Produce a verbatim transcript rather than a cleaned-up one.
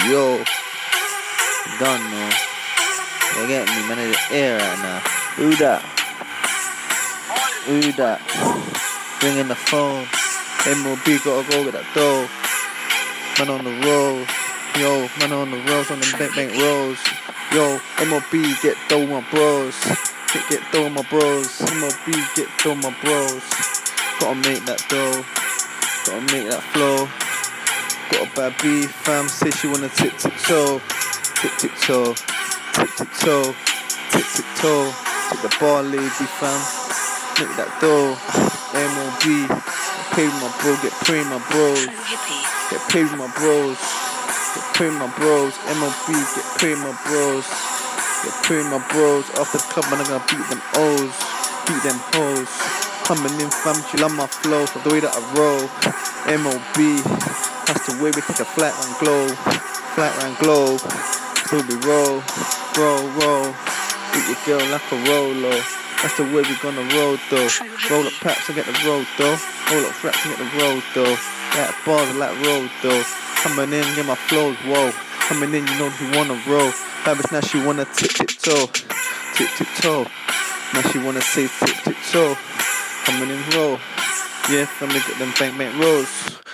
Yo, don't know. You get me, man, in the air right now. Who that? Who that? Ringing the phone. M O B gotta go get that dough. Man on the road. Yo, man on the roads, on them bank bank roads. Yo, M O B get dough my bros. Get get dough my bros. M O B get dough my bros. Gotta make that dough. Gotta make that flow. Got a bad B, fam, say she wanna tick tick toe. Tick tick toe. Tick tick toe. Tick tick toe. Tick the bar lady, fam. Make that dough. M O B. Get paid with my bro, get paid with my bros. Get paid with my bros. Get paid with my bros. M O B, get paid with my bros. Get paid with my bros. After the club, man, I'm gonna beat them O's. Beat them hoes. Coming in, fam, she love my flow. For the way that I roll. M O B. That's the way we take a flat round globe. Flat round globe. So we roll. Roll, roll. Beat your girl like a rolo. That's the way we gonna roll though. Roll up packs and get the road though. Roll up flaps and get the road though. Like bars and like road though. Coming in, get my flows, whoa. Coming in, you know you wanna roll. Babish now she wanna tick tick toe. Tick tick toe. Now she wanna say tick tick toe. Coming in roll. Yeah, family get them bank bank rolls.